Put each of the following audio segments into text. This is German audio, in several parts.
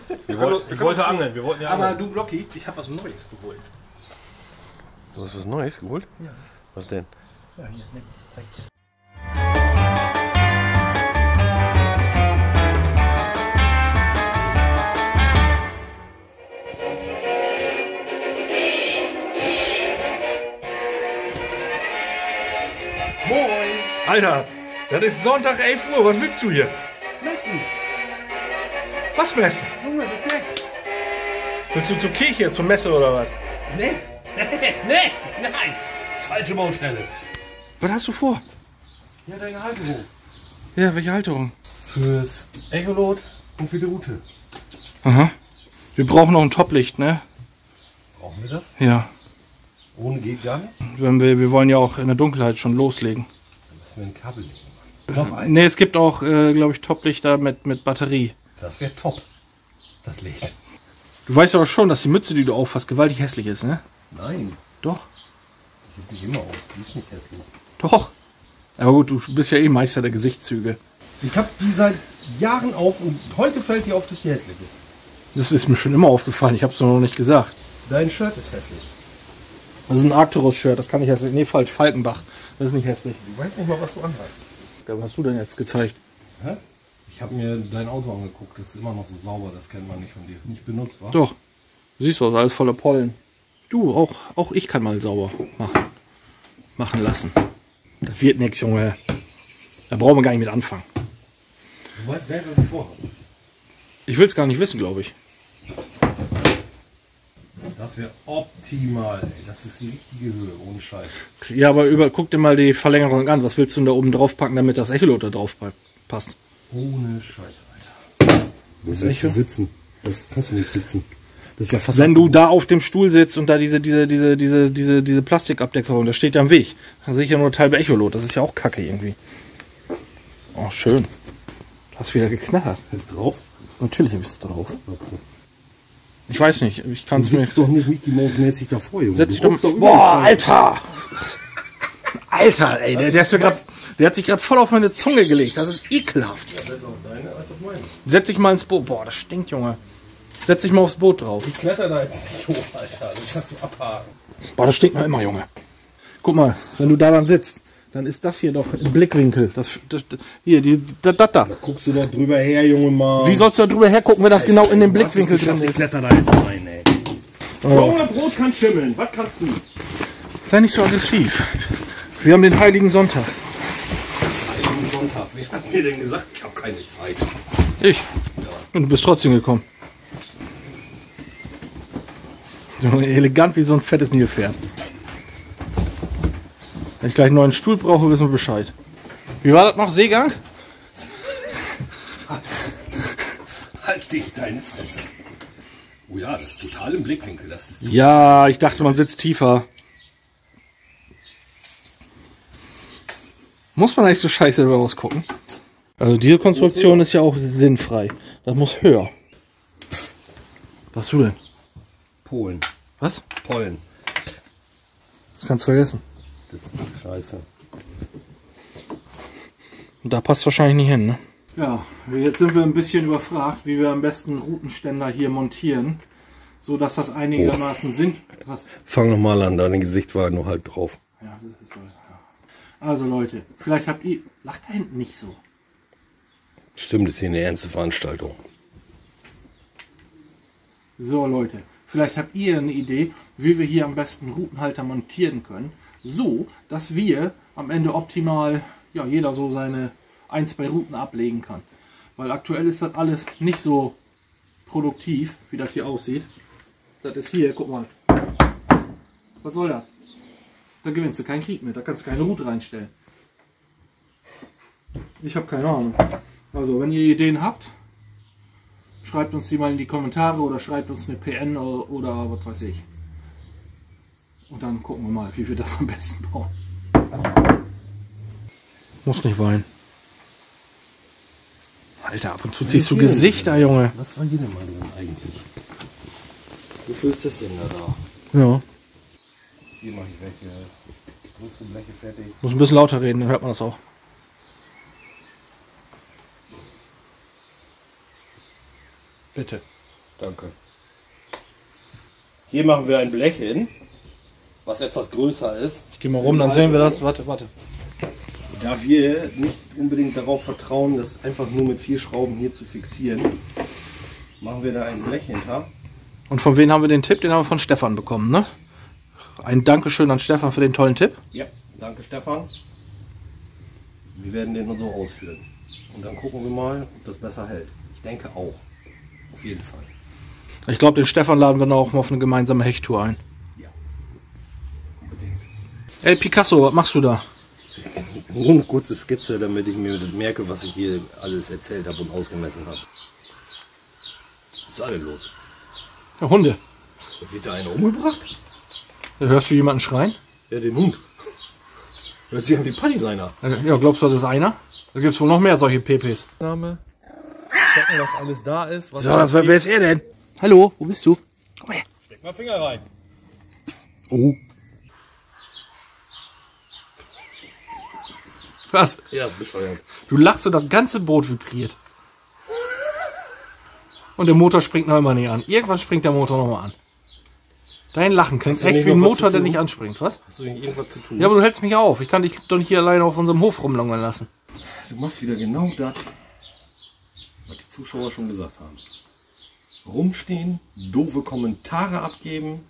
Ich wollte angeln, wir wollten ja angeln. Aber du Blocki, ich habe was Neues geholt. Du hast was Neues geholt? Ja. Was denn? Ja, hier, nimm, zeig's dir. Moin! Alter, das ist Sonntag 11 Uhr, was willst du hier? Messen! Was messen? Junge, das weg! Willst du zur Kirche, zur Messe oder was? Nee, nee, nein! Falsche Baustelle. Was hast du vor? Ja, deine Halterung. Ja, welche Halterung? Fürs Echolot und für die Route. Aha. Wir brauchen noch ein Toplicht, ne? Brauchen wir das? Ja. Ohne geht gar nicht? Wir wollen ja auch in der Dunkelheit schon loslegen. Dann müssen wir ein Kabel legen. Noch ein? Ne, es gibt auch, glaube ich, Toplichter mit Batterie. Das wäre top. Das Licht. Du weißt ja auch schon, dass die Mütze, die du aufhast, gewaltig hässlich ist, ne? Nein, Doch. ich heb mich immer auf. Die ist nicht hässlich. Doch. Aber gut, du bist ja eh Meister der Gesichtszüge. Ich habe die seit Jahren auf und heute fällt dir auf, dass die hässlich ist. Das ist mir schon immer aufgefallen, ich habe es noch nicht gesagt. Dein Shirt ist hässlich. Das ist ein Arcturus-Shirt, das kann ich hässlich. Nee, falsch, Falkenbach. Das ist nicht hässlich. Du weißt nicht mal, was du anhast. Ja, was hast du denn jetzt gezeigt? Hä? Ich habe mir dein Auto angeguckt. Das ist immer noch so sauber. Das kennt man nicht von dir. Nicht benutzt, wa? Doch. Siehst du, alles voller Pollen. Du, auch ich kann mal sauber machen lassen. Das wird nichts, Junge. Da brauchen wir gar nicht mit anfangen. Du weißt gar nicht, was ich vorhabe. Ich will es gar nicht wissen, glaube ich. Das wäre optimal, ey. Das ist die richtige Höhe, ohne Scheiß. Ja, aber guck dir mal die Verlängerung an. Was willst du denn da oben drauf packen, damit das Echolot da drauf passt? Ohne Scheiß, Alter. Das ist du sitzen. Das kannst du nicht sitzen. Das ist ja fast. Wenn du da auf dem Stuhl sitzt und da diese Plastikabdeckerung, das steht ja im Weg. Dann sehe ich ja nur Teil bei Echolot. Das ist ja auch kacke irgendwie. Oh, schön. Du hast wieder geknattert. Ist drauf? Natürlich habe ich es drauf. Okay. Ich weiß nicht. Ich kann es mir. Sitzt doch nicht Mickey Mouse mäßig davor, Junge. Setz dich Du doch. guckst Boah, überall. Alter! Alter, ey, der hat sich gerade voll auf meine Zunge gelegt. Das ist ekelhaft. Ja, besser auf deine als auf meine. Setz dich mal ins Boot. Boah, das stinkt, Junge. Setz dich mal aufs Boot drauf. Ich kletter da jetzt nicht hoch, Alter. Das kannst du abhaken. Boah, das stinkt noch immer, Junge. Guck mal, wenn du da dann sitzt, dann ist das hier doch im Blickwinkel. Da. Guckst du doch drüber her, Junge, mal. Wie sollst du da drüber hergucken, wenn das genau in dem Blickwinkel drin Ich ist? kletter da jetzt rein, ey. Junge, Brot kann schimmeln. Was kannst du? Sei nicht so aggressiv. Wir haben den Heiligen Sonntag. Heiligen Sonntag. Wer hat mir denn gesagt, ich habe keine Zeit? Ich. Und du bist trotzdem gekommen. So elegant wie so ein fettes Nilpferd. Wenn ich gleich einen neuen Stuhl brauche, wissen wir Bescheid. Wie war das noch? Seegang? Halt dich deine Fresse. Oh ja, das ist total im Blickwinkel. Das ist Ja, ich dachte, man sitzt tiefer. Muss man eigentlich so scheiße darüber rausgucken? Also diese Konstruktion ist ja auch sinnfrei. Das muss höher. Was hast du denn? Polen. Was? Pollen. Das kannst du vergessen. Das ist scheiße. Und da passt wahrscheinlich nicht hin, ne? Ja, jetzt sind wir ein bisschen überfragt, wie wir am besten Routenständer hier montieren, so dass das einigermaßen Sinn. Was? Fang nochmal an, dein Gesicht war nur halb drauf. Ja, das ist so. Ja. Also Leute, vielleicht habt ihr... Lacht da hinten nicht so. Stimmt, das ist hier eine ernste Veranstaltung. So Leute, vielleicht habt ihr eine Idee, wie wir hier am besten Routenhalter montieren können, so dass wir am Ende optimal, ja, jeder so seine 1-2 Routen ablegen kann. Weil aktuell ist das alles nicht so produktiv, wie das hier aussieht. Das ist hier, guck mal. Was soll das? Da gewinnst du keinen Krieg mit, da kannst du keine Route reinstellen. Ich habe keine Ahnung. Also, wenn ihr Ideen habt, schreibt uns die mal in die Kommentare oder schreibt uns eine PN oder was weiß ich. Und dann gucken wir mal, wie wir das am besten bauen. Muss nicht weinen. Alter, ab und zu ziehst du Gesichter, Junge. Was war hier denn mal drin eigentlich? Wofür ist das denn da? Ja. Hier mache ich weg. Große Bleche fertig. Muss ein bisschen lauter reden, dann hört man das auch. Bitte. Danke. Hier machen wir ein Blech hin, was etwas größer ist. Ich gehe mal rum, dann sehen wir das. Warte. Da wir nicht unbedingt darauf vertrauen, das einfach nur mit 4 Schrauben hier zu fixieren, machen wir da ein Blech hinter. Und von wem haben wir den Tipp? Den haben wir von Stefan bekommen, ne? Ein Dankeschön an Stefan für den tollen Tipp. Ja, danke Stefan. Wir werden den so ausführen. Und dann gucken wir mal, ob das besser hält. Ich denke auch. Auf jeden Fall. Ich glaube, den Stefan laden wir noch auch mal auf eine gemeinsame Hechttour ein. Ja. Unbedingt. Ey, Picasso, was machst du da? Nur eine kurze Skizze, damit ich mir merke, was ich hier alles erzählt habe und ausgemessen habe. Was ist alles los? Ja, Hunde. Wird da einer umgebracht? Hörst du jemanden schreien? Ja, den Hund. Hört sich an wie Partisaner. Ja, glaubst du, das ist einer? Da gibt es wohl noch mehr solche PPs. Name. Checken, was alles da ist. So, wer ist er denn? Hallo, wo bist du? Komm her. Steck mal Finger rein. Oh. Was? Ja, bescheuert. Du lachst und das ganze Boot vibriert. Und der Motor springt noch immer nicht an. Irgendwann springt der Motor noch mal an. Dein Lachen klingt echt wie ein Motor, der nicht anspringt, was? Hast du nicht irgendwas zu tun? Ja, aber du hältst mich auf. Ich kann dich doch nicht hier alleine auf unserem Hof rumlungern lassen. Du machst wieder genau das, was die Zuschauer schon gesagt haben. Rumstehen, doofe Kommentare abgeben.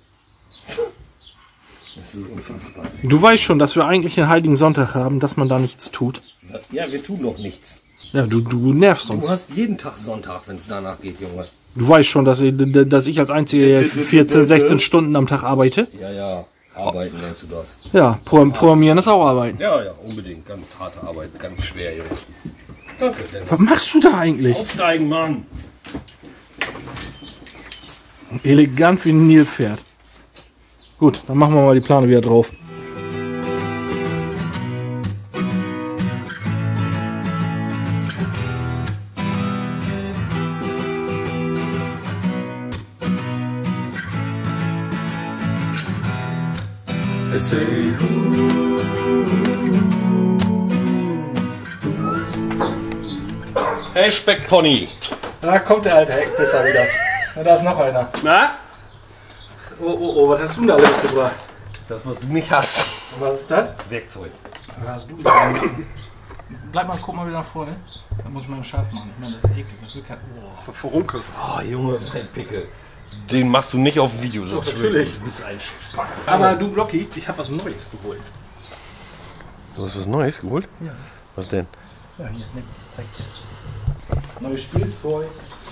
Das ist unfassbar. Du weißt schon, dass wir eigentlich einen Heiligen Sonntag haben, dass man da nichts tut. Ja, wir tun doch nichts. Ja, du nervst uns. Du hast jeden Tag Sonntag, wenn es danach geht, Junge. Du weißt schon, dass ich als Einziger 14, 16 Stunden am Tag arbeite. Ja, arbeiten nennst du das. Ja, Programmieren ist auch Arbeiten. Ja, unbedingt. Ganz harte Arbeit, ganz schwer, Junge. Danke, Dennis. Was machst du da eigentlich? Aufsteigen, Mann! Elegant wie ein Nilpferd. Gut, dann machen wir mal die Plane wieder drauf. Hey Speckpony! Da kommt der alte Heckpisser wieder. Ja, da ist noch einer. Na? Oh, was hast du denn da alles gebracht? Das, was du nicht hast. Und was ist das? Werkzeug. Was hast du da? Bleib mal, guck mal wieder nach vorne. Da muss ich mal scharf machen. Ich meine, das ist eklig. Das will kein... Oh, verrunkelt. Oh, Junge, ein Pickel. Den machst du nicht auf dem Video. So natürlich. Du bist ein Spack. Aber du, Blocky, ich habe was Neues geholt. Du hast was Neues geholt? Ja. Was denn? Ja, hier, nimm. Zeig's dir. Neues Spielzeug.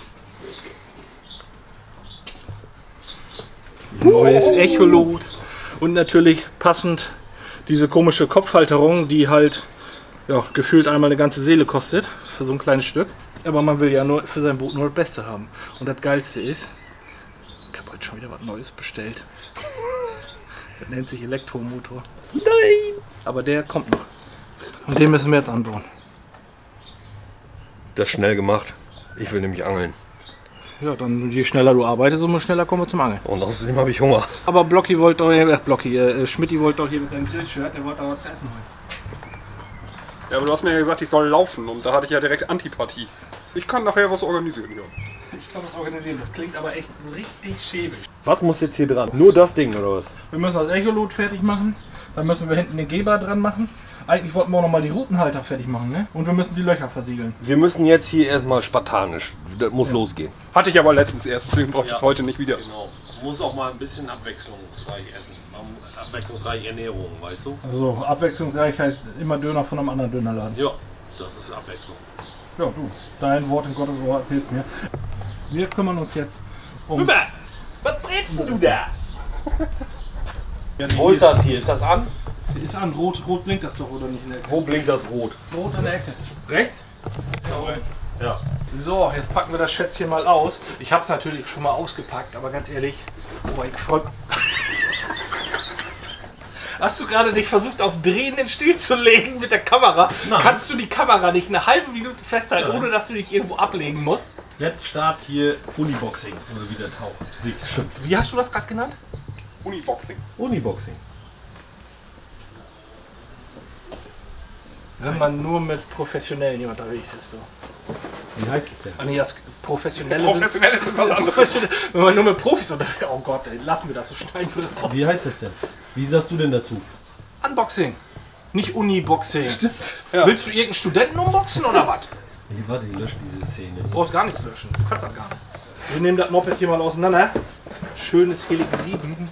Neues Echolot. Und natürlich passend diese komische Kopfhalterung, die halt ja, gefühlt einmal eine ganze Seele kostet. Für so ein kleines Stück. Aber man will ja nur für sein Boot nur das Beste haben. Und das Geilste ist, ich habe heute schon wieder was Neues bestellt. Das nennt sich Elektromotor. Nein! Aber der kommt noch. Und den müssen wir jetzt anbauen. Das ist schnell gemacht. Ich will nämlich angeln. Ja, dann je schneller du arbeitest, umso schneller kommen wir zum Angeln. Und außerdem habe ich Hunger. Aber Blocky wollte doch, Schmidti wollte doch hier mit seinem Grillshirt, der wollte da was zu essen holen. Ja, aber du hast mir ja gesagt, ich soll laufen und da hatte ich ja direkt Antipathie. Ich kann nachher was organisieren, ja. Ich kann das organisieren, das klingt aber echt richtig schäbig. Was muss jetzt hier dran? Nur das Ding oder was? Wir müssen das Echolot fertig machen, dann müssen wir hinten den Geber dran machen. Eigentlich wollten wir auch noch mal die Rutenhalter fertig machen, ne? Und wir müssen die Löcher versiegeln. Wir müssen jetzt hier erstmal spartanisch. Das muss losgehen. Hatte ich aber letztens erst, deswegen brauche ich das heute nicht wieder. Genau. Man muss auch mal ein bisschen abwechslungsreich essen. Abwechslungsreiche Ernährung, weißt du? Also abwechslungsreich heißt immer Döner von einem anderen Dönerladen. Ja, das ist Abwechslung. Ja, du, dein Wort in Gottes Ohr, erzähl's mir. Wir kümmern uns jetzt um... Was brätst du da? Wo ist das hier? Ist das an? Ist an, rot blinkt das doch, oder nicht? In der Ecke? Wo blinkt das rot? Rot an der Ecke. Rechts? Ja. So, jetzt packen wir das Schätzchen mal aus. Ich habe es natürlich schon mal ausgepackt, aber ganz ehrlich, oh, ich freu... Hast du gerade dich versucht, auf Drehen den Stiel zu legen mit der Kamera? Nein. Kannst du die Kamera nicht eine halbe Minute festhalten, ohne dass du dich irgendwo ablegen musst? Jetzt Start hier Uniboxing, oder wie der Tauch sich schimpft. Wie hast du das gerade genannt? Uniboxing. Uniboxing. Wenn man nur mit Professionellen hier unterwegs ist. So. Wie heißt es denn? Ah nee, das Professionelle Professionell ist was anderes. Professionell, wenn man nur mit Profis unterwegs. Oh Gott, ey, lassen wir das so schneiden für das raus. Wie heißt das denn? Wie sagst du denn dazu? Unboxing. Nicht Uni-Boxing. Stimmt. Ja. Willst du irgendeinen Studenten unboxen oder was? Warte, ich lösche diese Szene. Du brauchst gar nichts löschen. Du kannst das gar nicht. Wir nehmen das Moped hier mal auseinander. Schönes Helix 7.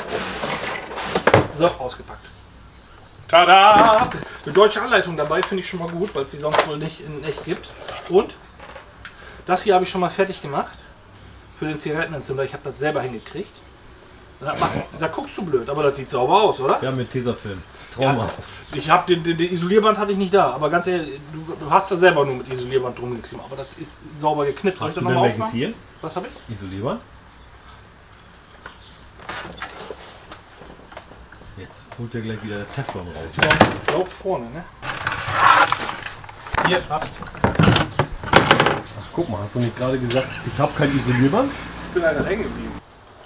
So, ausgepackt. Tada! Eine deutsche Anleitung dabei finde ich schon mal gut, weil es die sonst wohl nicht in echt gibt. Und das hier habe ich schon mal fertig gemacht. Für den Zigarettenentzünder. Ich habe das selber hingekriegt. Da guckst du blöd, aber das sieht sauber aus, oder? Ja, mit Tesafilm. Traumhaft. Ich habe den Isolierband hatte ich nicht da, aber ganz ehrlich, du hast da selber nur mit Isolierband drum geklebt, aber das ist sauber geknipst. Hast Soll du ich denn das noch mal welches hier? aufmachen? Was habe ich? Isolierband? Jetzt holt er gleich wieder der Teflon raus. Ich glaube vorne, ne? Hier, hab's. Ach, guck mal, hast du nicht gerade gesagt, ich habe kein Isolierband? Ich bin leider hängen geblieben.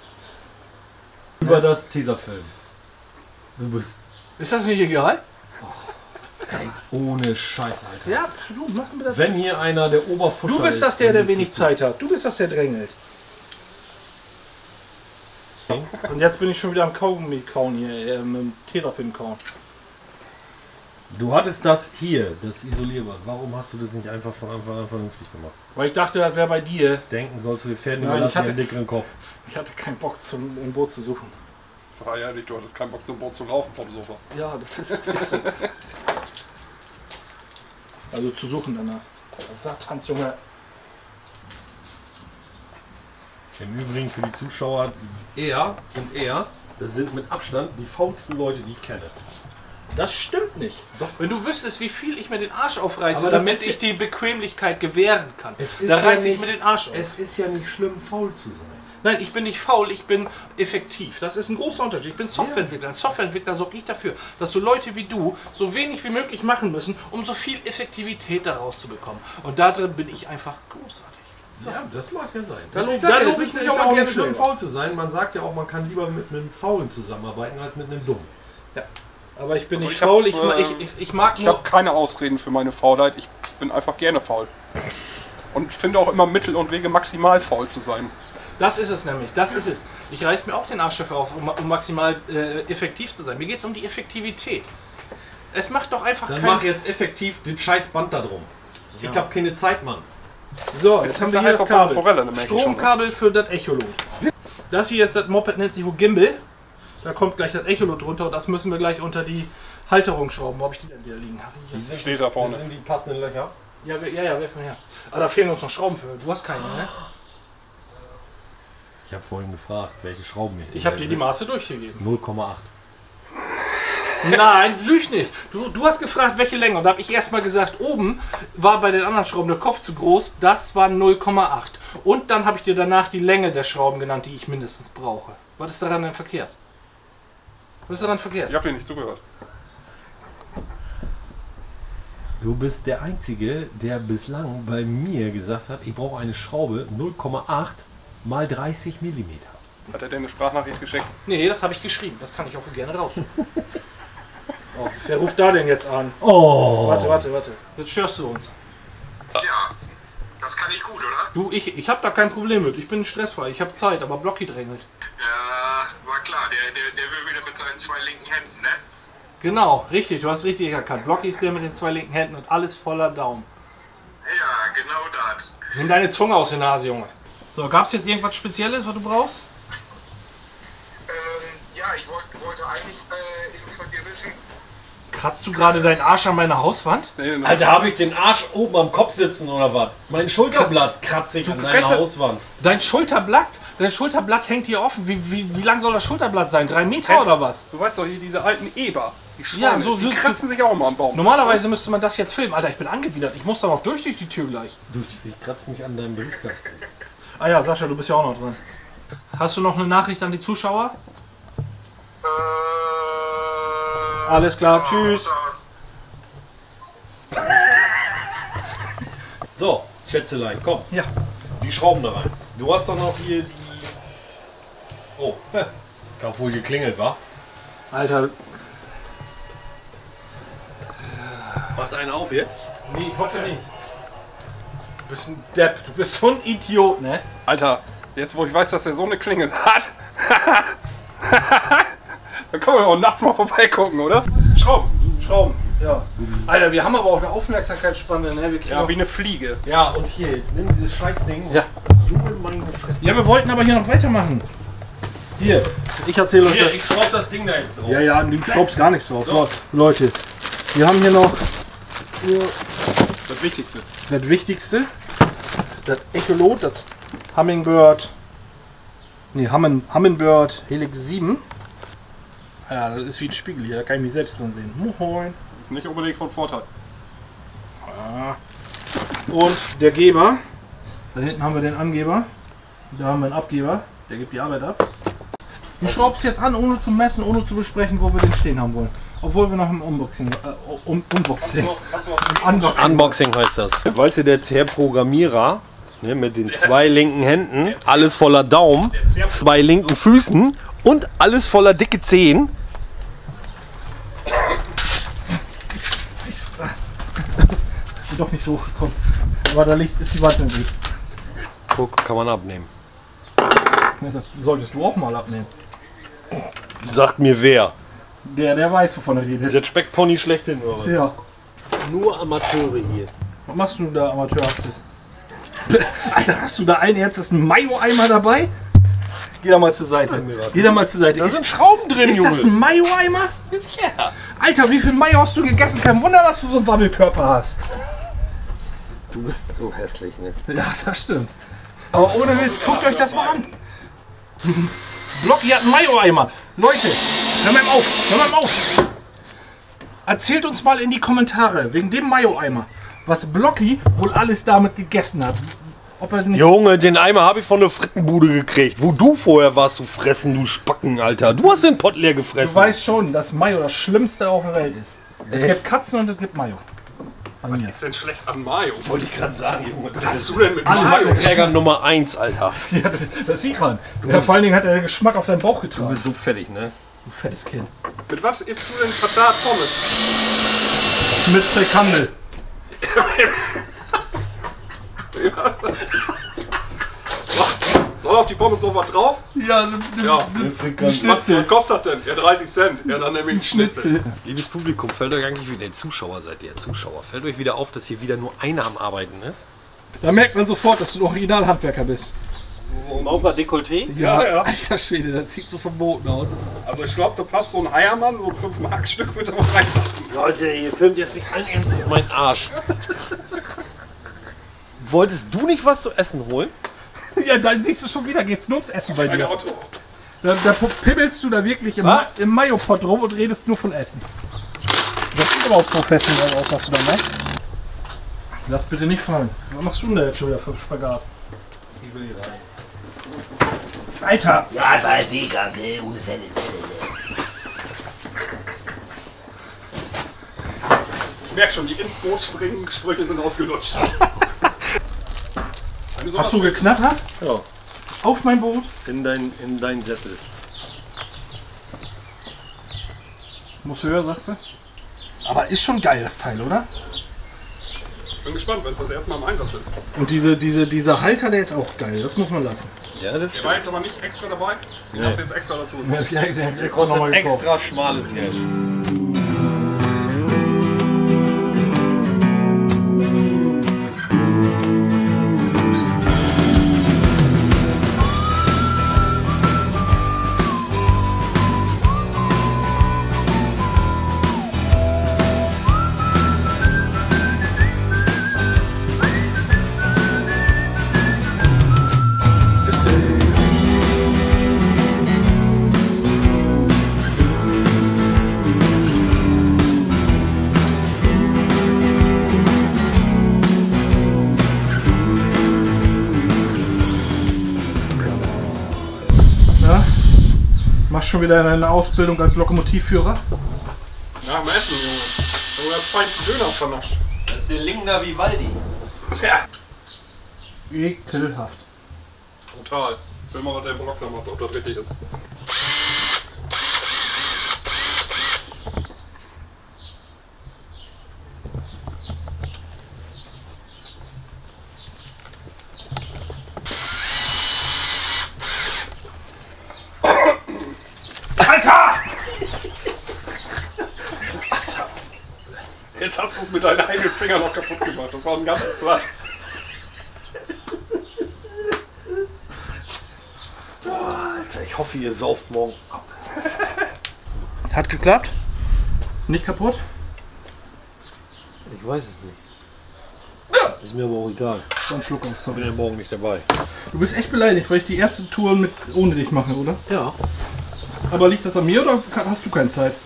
Über das Tesafilm. Du bist... Ist das nicht egal? Ey, ohne Scheiß, Alter. Ja, du, machen wir das. Wenn hier einer der Oberfuscher ist... Du bist das der, dann der bist wenig du. Zeit hat. Du bist das, der drängelt. Und jetzt bin ich schon wieder am Kaugummi kauen hier, mit dem Tesafilm kauen. Du hattest das hier, das Isolierband. Warum hast du das nicht einfach von Anfang an vernünftig gemacht? Weil ich dachte, das wäre bei dir. Denken sollst du die Pferden Nein, überlassen, ich hatte- einen dickeren Kopf. Ich hatte keinen Bock, im Boot zu suchen. Sei ehrlich, du hattest keinen Bock zum Boot zu laufen vom Sofa. Ja, das ist so. Also zu suchen danach. Das sagt Hans Junge. Im Übrigen für die Zuschauer, er und er, das sind mit Abstand die faulsten Leute, die ich kenne. Das stimmt nicht. Doch. Wenn du wüsstest, wie viel ich mir den Arsch aufreiße, Aber das damit ist ich die Bequemlichkeit gewähren kann, Es ist da ja reiße ich nicht- mir den Arsch auf. Es ist ja nicht schlimm, faul zu sein. Nein, ich bin nicht faul, ich bin effektiv. Das ist ein großer Unterschied. Ich bin Softwareentwickler. Als Softwareentwickler sorge ich dafür, dass so Leute wie du so wenig wie möglich machen müssen, um so viel Effektivität daraus zu bekommen. Und da drin bin ich einfach großartig. So. Ja, das mag ja sein. Da Das lob- ist da ja, lob es ich ist, mich ist auch ja mal auch gerne nicht schlimm, selber. faul zu sein. Man sagt ja auch, man kann lieber mit einem Faulen zusammenarbeiten als mit einem Dummen. Ja. Aber ich bin Also nicht ich hab, faul, ich mag Ich nur... habe keine Ausreden für meine Faulheit. Ich bin einfach gerne faul. Und finde auch immer Mittel und Wege, maximal faul zu sein. Das ist es nämlich, das ist es. Ich reiß mir auch den Arsch dafür auf, um maximal effektiv zu sein. Mir geht es um die Effektivität. Es macht doch einfach Dann keinen... mach jetzt effektiv den scheiß Band da drum. Ich hab keine Zeit, Mann. So, jetzt haben wir hier das einfach von der Kabel. Forelle, dann merke ich schon Stromkabel für das Echolot. Das hier ist das Moped, nennt sich wohl Gimbal. Da kommt gleich das Echolot drunter und das müssen wir gleich unter die Halterung schrauben. Wo habe ich die denn wieder liegen? Hab ich jetzt- Steht da vorne. Das sind die passenden Löcher. Ja, werf mal her. Ah, da fehlen uns noch Schrauben für. Du hast keine, ne? Ich habe vorhin gefragt, welche Schrauben Ich habe dir die Maße durchgegeben. 0,8. Nein, lüg nicht. Du hast gefragt, welche Länge. Und da habe ich erstmal gesagt, oben war bei den anderen Schrauben der Kopf zu groß. Das war 0,8. Und dann habe ich dir danach die Länge der Schrauben genannt, die ich mindestens brauche. Was ist daran denn verkehrt? Was ist daran verkehrt? Ich habe dir nicht zugehört. Du bist der Einzige, der bislang bei mir gesagt hat, ich brauche eine Schraube 0,8 mal 30 mm. Hat er dir eine Sprachnachricht geschickt? Nee, das habe ich geschrieben. Das kann ich auch gerne raus. Oh, wer ruft da denn jetzt an? Oh! Warte. Jetzt störst du uns. Ja, das kann ich gut, oder? Du, ich habe da kein Problem mit. Ich bin stressfrei. Ich habe Zeit, aber Blocky drängelt. Ja, war klar, der will wieder mit seinen zwei linken Händen, ne? Genau, richtig. Du hast richtig erkannt. Blocky ist der mit den zwei linken Händen und alles voller Daumen. Ja, genau das. Nimm deine Zunge aus der Nase, Junge. So, gab es jetzt irgendwas Spezielles, was du brauchst? Ja, ich wollte eigentlich eben von dir wissen. Kratzt du gerade deinen Arsch an meiner Hauswand? Nee, Alter, habe ich den Arsch oben am Kopf sitzen oder was? Mein Schulterblatt kratze ich an deiner kannst ja- Hauswand. Dein Schulterblatt hängt hier offen. Wie lang soll das Schulterblatt sein? 3 Meter oder was? Du weißt doch hier diese alten Eber. Die Ja, Schweine, so- die so- kratzen sich auch immer am Baum. Normalerweise müsste man das jetzt filmen. Alter, ich bin angewidert. Ich muss da noch durch die Tür gleich. Du, ich kratze mich an deinem Briefkasten. Ah ja, Sascha, du bist ja auch noch dran. Hast du noch eine Nachricht an die Zuschauer? Alles klar, tschüss. So, Schätzelein, komm. Ja. Die Schrauben da rein. Du hast doch noch hier die... Oh, ich hab wohl geklingelt, wa? Alter, Macht einen auf jetzt? nee, ich hoffe nicht. bist ein Depp, du bist so ein Idiot, ne? Alter, jetzt wo ich weiß, dass er so eine Klingel hat, dann können wir auch nachts mal vorbeigucken, oder? Schrauben, ja. Alter, wir haben aber auch eine Aufmerksamkeitsspanne, ne? Wir kriegen Ja, wie eine Fliege. Ja, und hier, jetzt nimm dieses Scheißding. Ja. Du meine Fresse. Ja, wir wollten aber hier noch weitermachen. Hier, ich erzähle euch Hier, das. ich schraub das Ding da jetzt drauf. Ja, du schraubst gar nichts drauf. So, Leute, wir haben hier noch Das Wichtigste. das Wichtigste. Das Echolot, das Hummingbird. Ne, Humminbird Helix 7. Ja, das ist wie ein Spiegel hier, da kann ich mich selbst drin sehen. Moin. Ist nicht unbedingt von Vorteil. Und der Geber. Da hinten haben wir den Angeber. Da haben wir einen Abgeber. Der gibt die Arbeit ab. Du schraubst jetzt an, ohne zu messen, ohne zu besprechen, wo wir den stehen haben wollen. Obwohl wir noch im Unboxing. Unboxing. Unboxing heißt das. Weißt du, der Herr Programmierer, ne, mit den 2 linken Händen, alles voller Daumen, 2 linken Füßen und alles voller dicke Zehen. Doch nicht so hochgekommen. Aber da ist die Warte nicht. Guck, kann man abnehmen. Ja, das solltest du auch mal abnehmen. Sagt mir wer. Der weiß, wovon er redet. Der Speckpony schlechthin, oder was? Ja. Nur Amateure hier. Was machst du da Amateurhaftes? Alter, hast du da einen ernstes Mayo-Eimer dabei? Geh da mal zur Seite. Geh da mal zur Seite. Da sind Schrauben drin, Ist das ein Mayo-Eimer? Ja. Alter, wie viel Mayo hast du gegessen? Kein Wunder, dass du so einen Wabbelkörper hast. Du bist so hässlich, ne? Ja, das stimmt. Aber ohne Witz, guckt euch das mal an. Blocky hat einen Mayo-Eimer. Leute, hör mal auf, hör mal auf. Erzählt uns mal in die Kommentare, wegen dem Mayo-Eimer, was Blocky wohl alles damit gegessen hat. Ob er nicht Junge, den Eimer habe ich von der Frittenbude gekriegt. Wo du vorher warst, du fressen, du Spacken, Alter. Du hast den Pott leer gefressen. Du weißt schon, dass Mayo das Schlimmste auf der Welt ist. Es gibt Katzen und es gibt Mayo. Was ist denn schlecht an Mayo? Wollte ich gerade sagen, Junge. Was hast du denn mit Mayo-Träger Nummer 1, Alter. Ja, das sieht man. Ja, vor allen Dingen hat er den Geschmack auf deinen Bauch Du getragen. bist so fertig, ne? Du fettes Kind. Mit was isst du denn Patat Pommes? Mit Frikandel. Soll auf die Pommes noch was drauf? Ja, ein Schnitzel. Was kostet das denn? Ja, 30 Cent. Ja, dann nehme ich einen Schnitzel. Liebes Publikum, fällt euch eigentlich wieder, Zuschauer seid ihr, Zuschauer, fällt euch wieder auf, dass hier wieder nur einer am Arbeiten ist? Da merkt man sofort, dass du ein Originalhandwerker bist. Mauper Dekolleté? Ja, Ja. alter Schwede, das sieht so verboten aus. Also ich glaube, da passt so ein Heiermann, so ein 5-Mark-Stück wird aber reinpassen. Leute, ihr filmt jetzt nicht allen Ernstes meinen Arsch. Wolltest du nicht was zu essen holen? Ja, dann siehst du schon wieder, geht's nur ums Essen bei Ein dir. Auto. Da pimmelst du da wirklich im Mayo-Pot rum und redest nur von Essen. Das sieht aber auch professionell aus, was du da machst. Lass bitte nicht fallen. Was machst du denn da jetzt schon wieder für Spagat? Ich will hier rein. Alter! Ja, weiß ich gar nicht. Ich merke schon, die ins Boot springen Sprüche sind ausgelutscht. Hast du geknattert? Ja. Auf mein Boot? In dein Sessel. Muss höher, sagst du? Aber ist schon geil, das Teil, oder? Bin gespannt, wenn es das erste Mal im Einsatz ist. Und dieser Halter, der ist auch geil, das muss man lassen. Ja, das Der war jetzt aber nicht extra dabei. Den hast du jetzt extra dazu. Ja, der hat extra kostet nochmal gekauft. extra schmales Geld. Ja? Machst schon wieder eine Ausbildung als Lokomotivführer? Nach dem Essen, Junge. Du hast feinsten Döner vernascht. Das ist der Lingner Vivaldi. Ja. Ekelhaft. Brutal. Ich will mal, was der Block da macht, ob das richtig ist. Jetzt hast du es mit deinen eigenen Fingern noch kaputt gemacht. Das war ein ganzes Blatt. Alter, ich hoffe, ihr sauft morgen ab. Hat geklappt? Nicht kaputt? Ich weiß es nicht. Ist mir aber auch egal. So ein Schluck auf, Ich sorry. bin ja morgen nicht dabei. Du bist echt beleidigt, weil ich die erste Tour ohne dich mache, oder? Ja. Aber liegt das an mir oder hast du keine Zeit?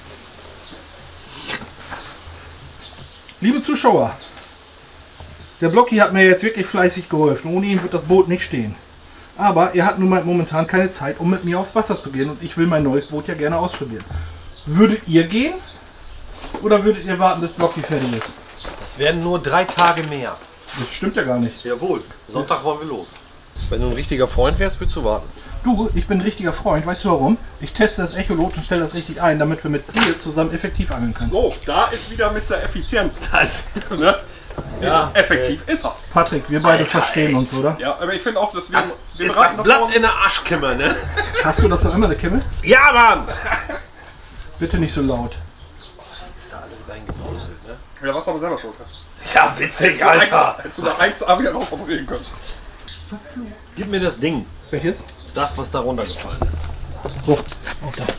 Liebe Zuschauer, der Blocki hat mir jetzt wirklich fleißig geholfen. Ohne ihn wird das Boot nicht stehen. Aber er hat nun mal momentan keine Zeit, um mit mir aufs Wasser zu gehen. Und ich will mein neues Boot ja gerne ausprobieren. Würdet ihr gehen? Oder würdet ihr warten, bis Blocki fertig ist? Das werden nur 3 Tage mehr. Das stimmt ja gar nicht. Jawohl. Sonntag wollen wir los. Wenn du ein richtiger Freund wärst, würdest du warten. Du, ich bin ein richtiger Freund. Weißt du warum? Ich teste das Echolot und stelle das richtig ein, damit wir mit dir zusammen effektiv angeln können. So, da ist wieder Mr. Effizienz. Ne? Ja, effektiv ist er. Patrick, wir beide verstehen uns, oder? Ja, aber ich finde auch, dass wir Ist beraten das Blatt morgen. in der Arschkimmer, ne? Hast du das noch immer, eine Kimme? Ja, Mann! Bitte nicht so laut. Ist da alles reingebrauselt, ne? Ja, was aber selber schuld hast. Ja, witzig, Alter. Hättest du da 1A wieder raus operieren können. Gib mir das Ding. Welches? Das, was da runtergefallen ist. Oh, auch da.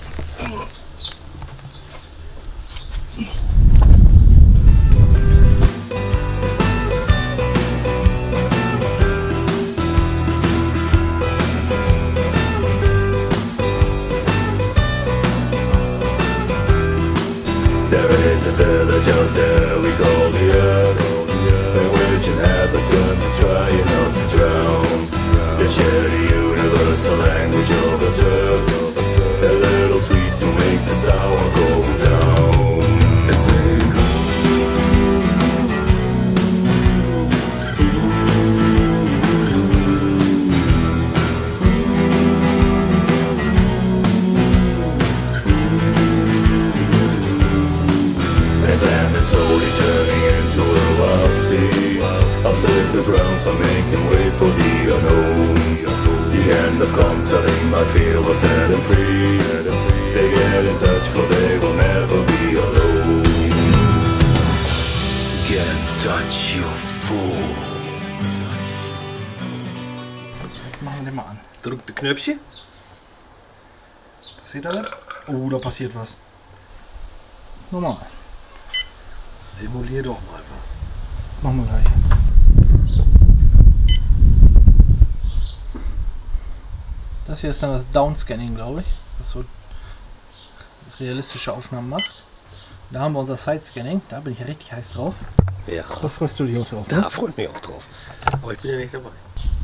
There is a village out there we call the Earth, in which inhabitants are trying not to drown. They share the universal language of the surf, a little sweet to make the sour go down. They sing. As land is slowly turning into a wild sea, uncertain grounds are making way for the unknown. The end of counseling, I feel, was heading free. They get in touch, for they will never be alone. Get in touch, you fool. Machen wir den mal an. Drück das Knöpfchen. Passiert da was? Oh, da passiert was. Normal. Simulier doch mal was. Machen wir gleich. Das hier ist dann das Downscanning, glaube ich, das so realistische Aufnahmen macht. Da haben wir unser Side-Scanning, da bin ich richtig heiß drauf. Ja. Da freust du dich auch drauf, Da freut mich auch drauf. Aber ich bin ja nicht dabei.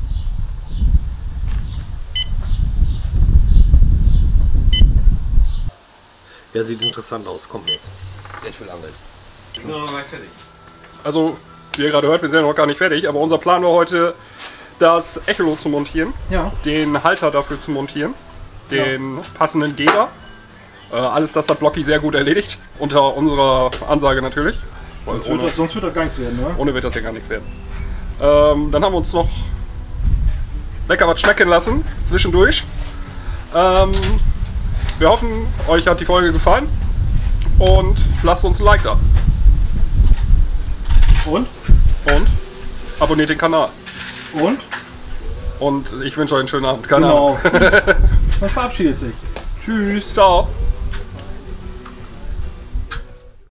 Ja, sieht interessant aus. Kommt jetzt. Ich will angeln. Sind wir noch gleich fertig? Also, wie ihr gerade hört, wir sind ja noch gar nicht fertig, aber unser Plan war heute, das Echolot zu montieren, Ja. den Halter dafür zu montieren, den passenden Geder. Alles das hat Blocki sehr gut erledigt, unter unserer Ansage natürlich. Weil Sonst wird das gar nichts werden, oder? ohne wird das ja gar nichts werden. Dann haben wir uns noch lecker was schmecken lassen, zwischendurch. Wir hoffen, euch hat die Folge gefallen und lasst uns ein Like da. Und? Und abonniert den Kanal. Und? Und ich wünsche euch einen schönen Abend. Keine Ahnung. Genau. Man verabschiedet sich. Tschüss. Ciao.